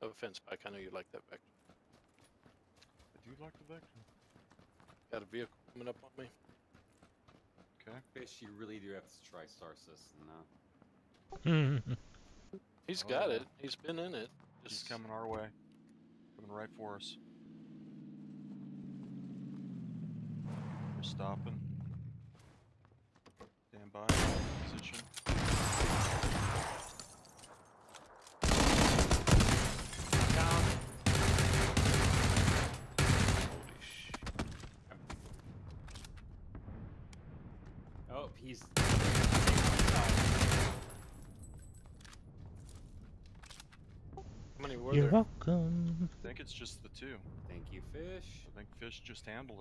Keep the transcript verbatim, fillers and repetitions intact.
No offense, Pike. I know you like that Vector. I do like the Vector. Got a vehicle coming up on me. Okay. Fish, you really do have to try Star System now. He's Oh, got yeah. it. He's been in it. He's Just coming our way. Coming right for us. We're stopping. Stand by. Position. Down. holy sh. Oh, he's. How many were You're there? welcome. I think it's just the two. Thank you, Fish. I think Fish just handled it.